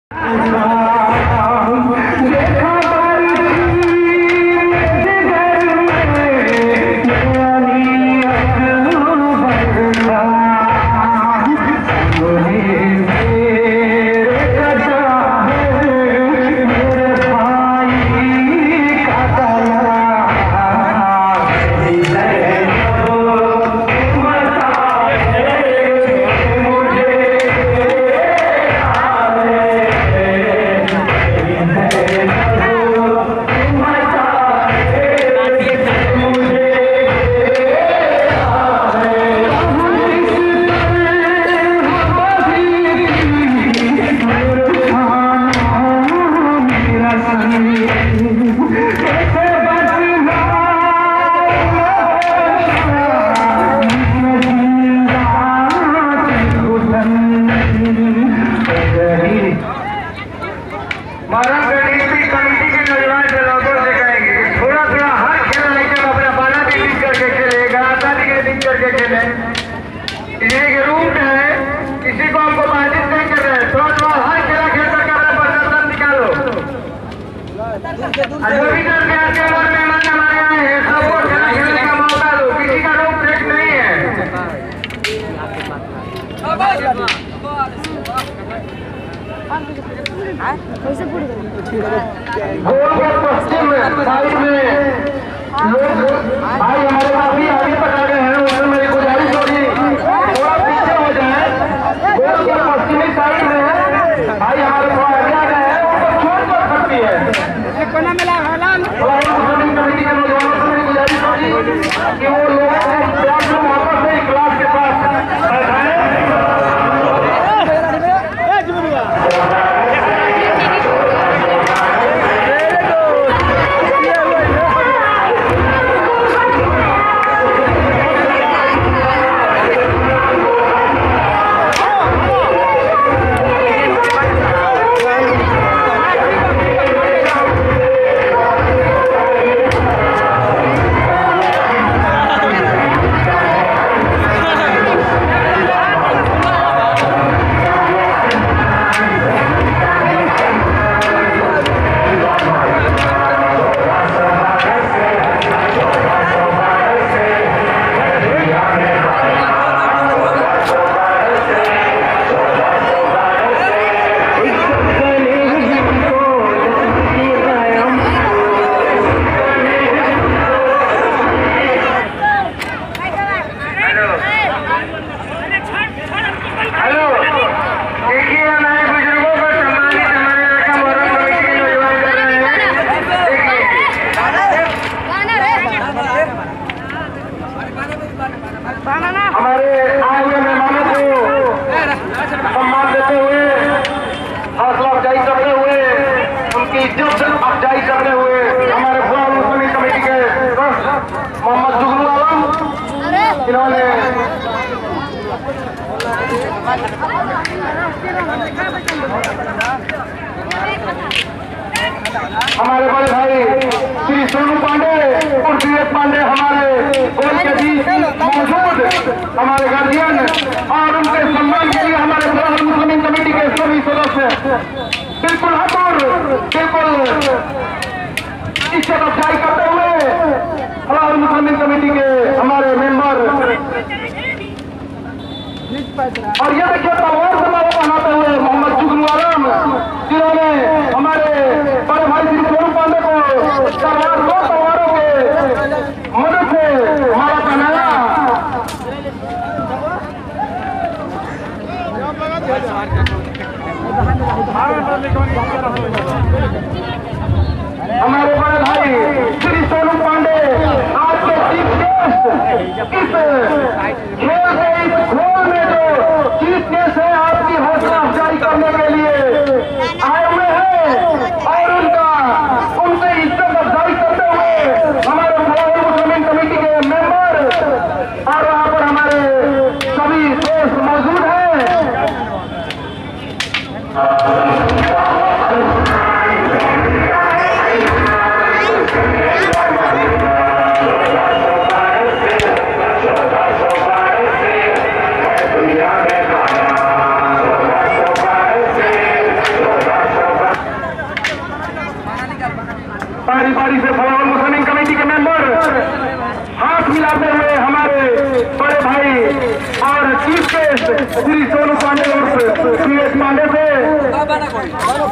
हमारे बड़े भाई श्री सोनू पांडे और विवेक पांडे हमारे गोल के बीच मौजूद हमारे गार्जियन और उनके सम्मान के लिए हमारे बिहार मुस्लिम कमेटी के सभी सदस्य बिल्कुल हतौर बिल्कुल इज्जत अफजाई करते हुए बिहार मुस्लिम कमेटी के हमारे मेंबर और ये देखिए तलवार समारोह मनाते हुए मोहम्मद जुगनू आलम जिन्होंने हमारे बड़े भाई श्री सोनू पांडे को तलवारों के मदद से हमारा पहनाया। हमारे बड़े भाई श्री सोनू पांडे आज के चीफ गेस्ट इस खेल के इस खोल में जो चीफ गेस्ट है आपकी हौसला अफजाई करने के लिए आए हुए हैं और उनसे इज्जत अफजाई करते हुए हमारे बिहार मुस्लिम कमेटी के मेंबर और वहां पर हमारे सभी दोस्त मौजूद हैं। तैयारी से फलावल मुस्लिम कमेटी के मेंबर हाथ मिलाते हुए हमारे बड़े भाई और चीफ गेस्ट श्री सोनू पांडे उर्फ सुरेश पांडे से